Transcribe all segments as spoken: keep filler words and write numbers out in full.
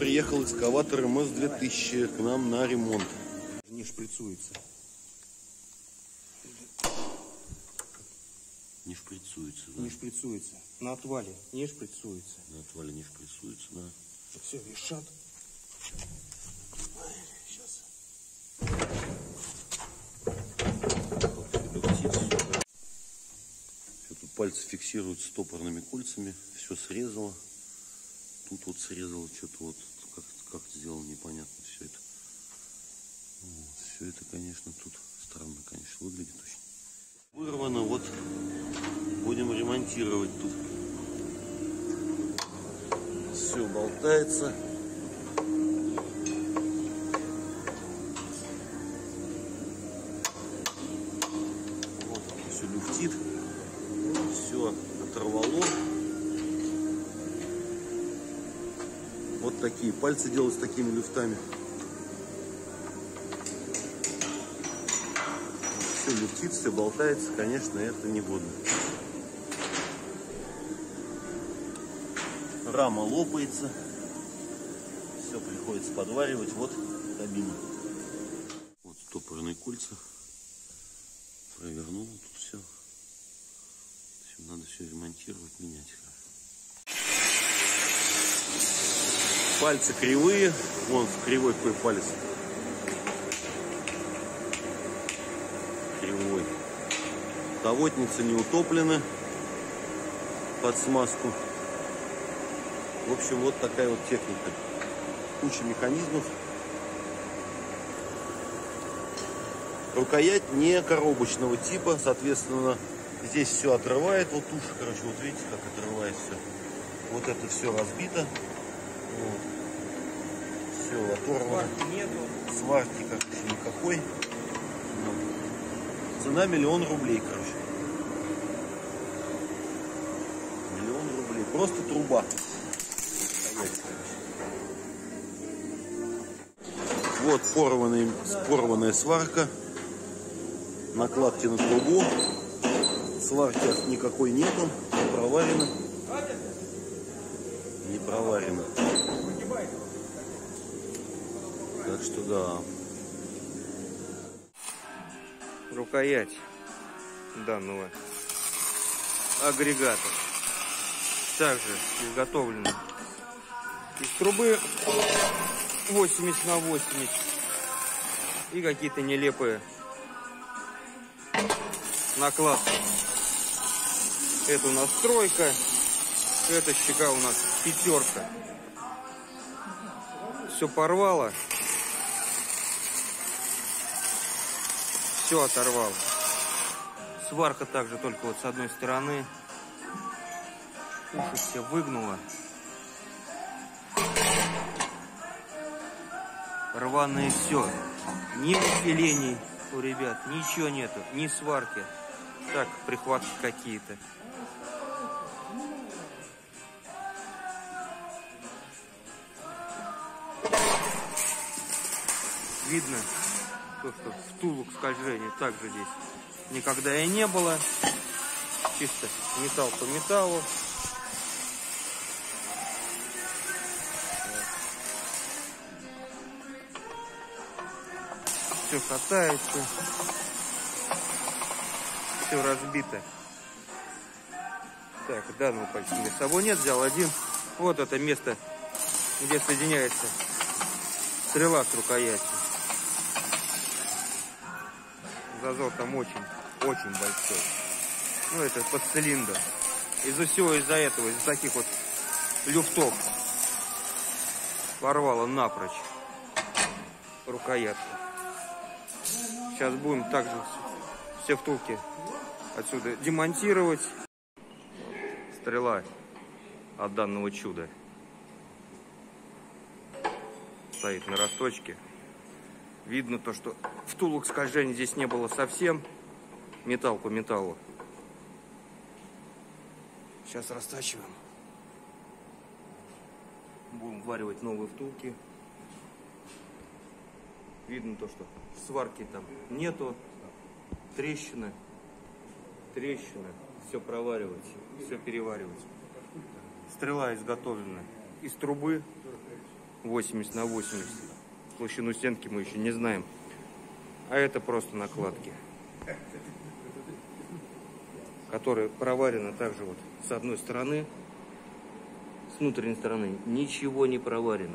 приехал экскаватор эм эс две тысячи к нам на ремонт. Не шприцуется. Не шприцуется, да? Не шприцуется. На отвале не шприцуется. На отвале не шприцуется, да. Все, вешат. Сейчас. Все, тут пальцы фиксируют стопорными кольцами. Все срезало. Тут вот срезало что-то вот. Как, как сделано, непонятно все это. Вот, все это, конечно, тут странно, конечно, выглядит очень. Вырвано, вот будем ремонтировать тут. Все болтается. Вот все люфтит. Все оторвало. Вот такие пальцы делают с такими люфтами. Все люфтит, все болтается, конечно, это не годно. Рама лопается. Все приходится подваривать. Вот кабина. Вот стопорные кольца. Провернул тут все. Все, надо все ремонтировать, менять. Пальцы кривые. Вон кривой какой палец. Кривой. Тавотницы не утоплены под смазку. В общем, вот такая вот техника. Куча механизмов. Рукоять не коробочного типа, соответственно, здесь все отрывает. Вот тушь, короче, вот видите, как отрывает все. Вот это все разбито. Вот. Все оторвано. Сварки нету. Сварки как никакой. Вот. Цена миллион рублей, короче. Миллион рублей. Просто труба. Вот порванный, порванная сварка. Накладки на трубу. Сварки никакой нету. Не проварено. Не проварено. Так что да. Рукоять данного агрегата также изготовлена из трубы восемьдесят на восемьдесят и какие-то нелепые накладки. Это у нас тройка, эта щека у нас пятерка. Все порвало, все оторвало. Сварка также только вот с одной стороны. Уши все выгнуло. Рваное все. Ни выделений у ребят, ничего нету, ни сварки. Так, прихватки какие-то. Видно, то, что втулок скольжения также здесь никогда и не было. Чисто металл по металлу. Все катается. Все разбито. Так, данного пальца с собой нет, взял один. Вот это место, где соединяется стрела с рукоятью. Зазор там очень, очень большой. Ну, это под цилиндр. Из-за всего из-за этого, из-за таких вот люфтов порвало напрочь рукоятку. Сейчас будем также все втулки отсюда демонтировать. Стрела от данного чуда стоит на росточке. Видно то, что втулок скольжения здесь не было совсем. Металл по металлу. Сейчас растачиваем. Будем варивать новые втулки. Видно то, что сварки там нету. Трещины. Трещины. Все проваривать. Все переваривать. Стрела изготовлена из трубы. восемьдесят на восемьдесят. Толщину стенки мы еще не знаем. А это просто накладки, которые проварены также вот с одной стороны. С внутренней стороны ничего не проварено.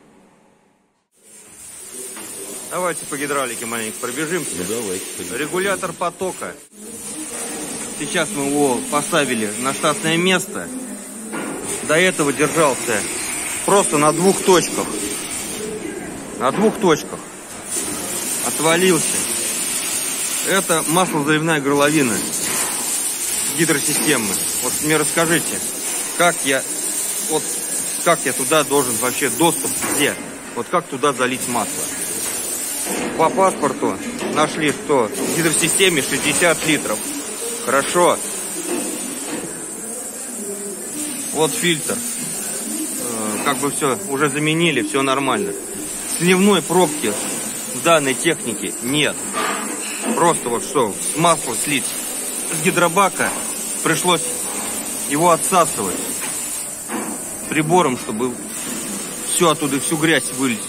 Давайте по гидравлике маленько пробежимся. Ну, давайте. Регулятор потока. Сейчас мы его поставили на штатное место. До этого держался просто на двух точках. На двух точках. Отвалился. Это маслозаливная горловина гидросистемы. Вот мне расскажите, как я, вот как я туда должен вообще доступ, где? Вот как туда залить масло? По паспорту нашли, что в гидросистеме шестьдесят литров. Хорошо. Вот фильтр. Как бы все уже заменили, все нормально. Сливной пробки в данной технике нет. Просто вот что, масло слить с гидробака, пришлось его отсасывать прибором, чтобы все оттуда, всю грязь вылезть.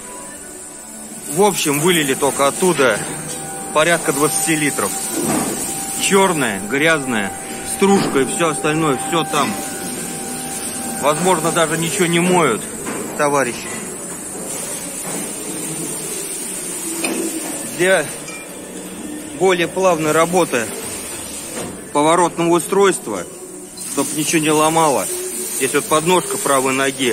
В общем, вылили только оттуда порядка двадцати литров. Черная, грязная, стружка и все остальное, все там. Возможно, даже ничего не моют, товарищи. Для более плавной работы поворотного устройства, чтобы ничего не ломало, здесь вот подножка правой ноги,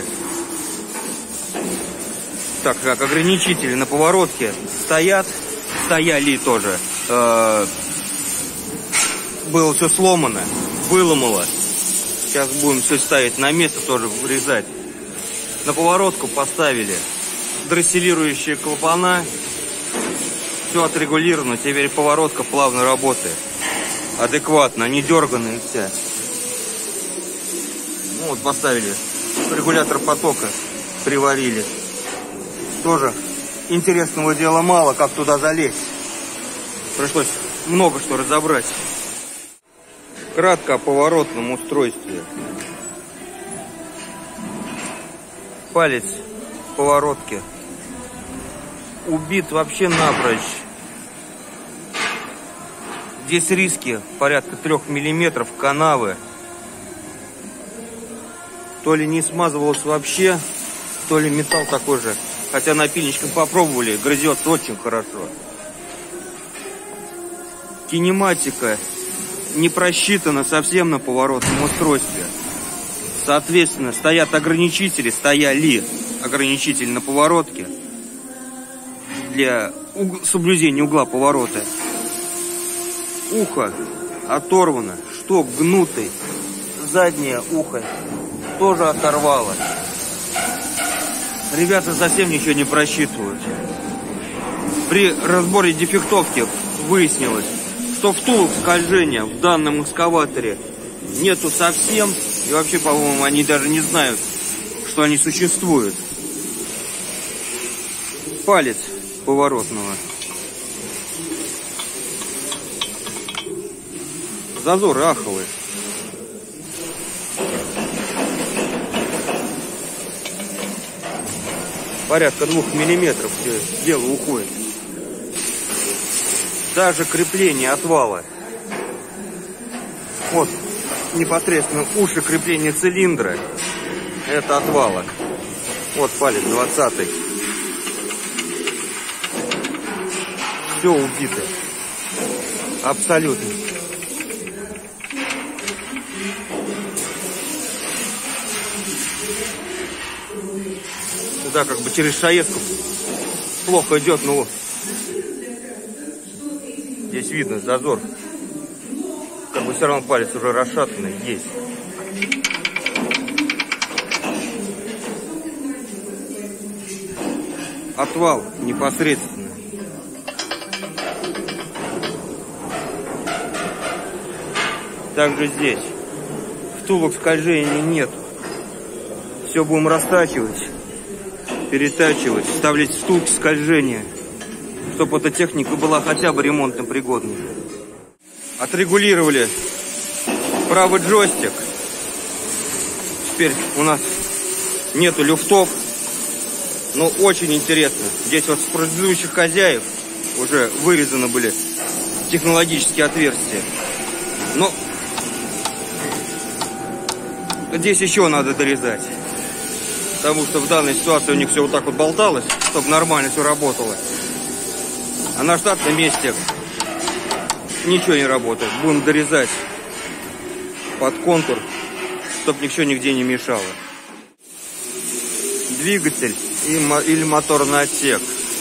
так как ограничители на поворотке стоят, стояли тоже, э, было все сломано, выломало. Сейчас будем все ставить на место, тоже вырезать. На поворотку поставили дросселирующие клапана. Все отрегулировано, теперь поворотка плавно работает. Адекватно, не дерганая вся. Ну вот поставили регулятор потока, приварили. Тоже интересного дела мало, как туда залезть. Пришлось много что разобрать. Кратко о поворотном устройстве. Палец поворотки убит вообще напрочь. Здесь риски порядка трех миллиметров канавы. То ли не смазывалось вообще, то ли металл такой же. Хотя напильничком попробовали, грызет очень хорошо. Кинематика не просчитана совсем на поворотном устройстве. Соответственно, стоят ограничители, стояли ограничители на поворотке для уг... соблюдения угла поворота. Ухо оторвано, шток гнутый, заднее ухо тоже оторвало. Ребята совсем ничего не просчитывают. При разборе дефектовки выяснилось, что втулок скольжения в данном экскаваторе нету совсем. И вообще, по-моему, они даже не знают, что они существуют. Палец поворотного. Зазоры аховые. Порядка двух миллиметров все дело уходит. Даже крепление отвала. Вот непосредственно уши крепления цилиндра. Это отвала. Вот палец двадцатый. Все убито. Абсолютно. Сюда как бы через шаеску плохо идет, но здесь видно зазор. Как бы все равно палец уже расшатанный есть. Отвал непосредственно. Также здесь втулок скольжения нет. Все будем растачивать, перетачивать, вставлять втулки скольжения, чтобы эта техника была хотя бы ремонтно пригодной. Отрегулировали правый джойстик. Теперь у нас нету люфтов. Ну, очень интересно. Здесь вот с предыдущих хозяев уже вырезаны были технологические отверстия. Но здесь еще надо дорезать. Потому что в данной ситуации у них все вот так вот болталось, чтобы нормально все работало. А на штатном месте ничего не работает. Будем дорезать под контур, чтобы ничего нигде не мешало. Двигатель или моторный отсек.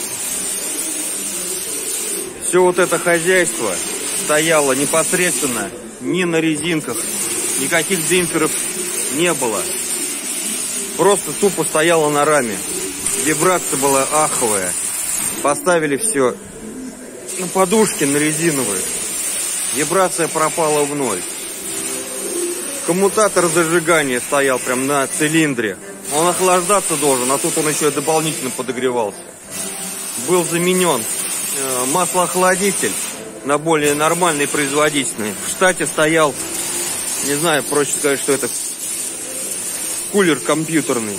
Все вот это хозяйство стояло непосредственно не на резинках, никаких демпферов не было. Просто тупо стояло на раме. Вибрация была аховая. Поставили все на подушки, на резиновые. Вибрация пропала в ноль. Коммутатор зажигания стоял прям на цилиндре. Он охлаждаться должен, а тут он еще и дополнительно подогревался. Был заменен э, маслоохладитель на более нормальный, производительный. В штате стоял, не знаю, проще сказать, что это кулер компьютерный.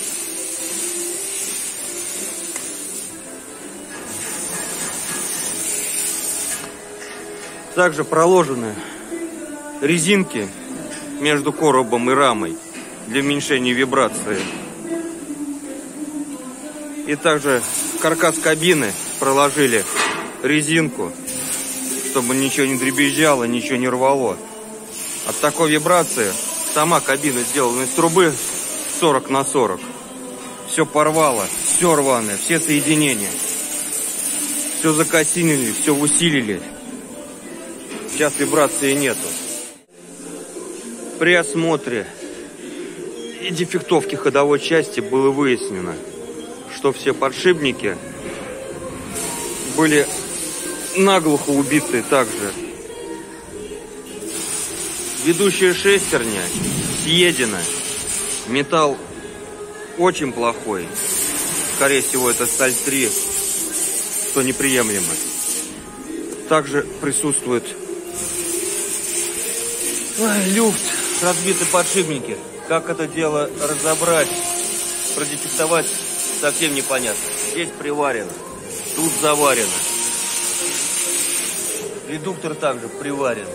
Также проложены резинки между коробом и рамой для уменьшения вибрации. И также в каркас кабины проложили резинку, чтобы ничего не дребезжало, ничего не рвало. От такой вибрации сама кабина сделана из трубы сорок на сорок. Все порвало, все рваное, все соединения. Все закосинили, все усилили. Сейчас вибрации нету. При осмотре и дефектовке ходовой части было выяснено, что все подшипники были наглухо убиты также. Ведущая шестерня съедена. Металл очень плохой. Скорее всего, это сталь три, что неприемлемо. Также присутствует ой, люфт, разбиты подшипники. Как это дело разобрать, продефектовать, совсем непонятно. Здесь приварено, тут заварено. Редуктор также приварен.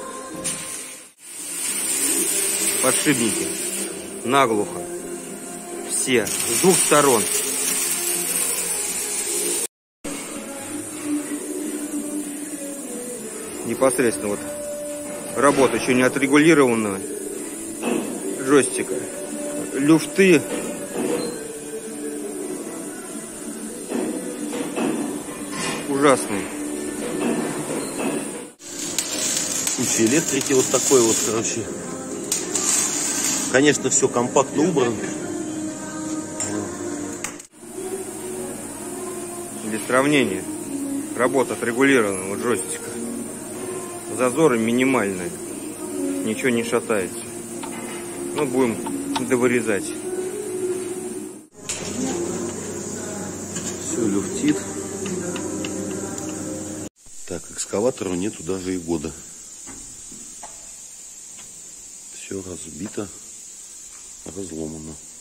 Подшипники наглухо. Все, с двух сторон. Непосредственно вот работа еще не отрегулированного джойстика. Люфты. Ужасные. Куча электрики вот такой вот, короче. Конечно, все компактно убрано. Без сравнения. Работа отрегулированного джойстика. Зазоры минимальные. Ничего не шатается. Ну, будем довырезать. Все люфтит. Так, экскаватору нету даже и года. Все разбито, разломано.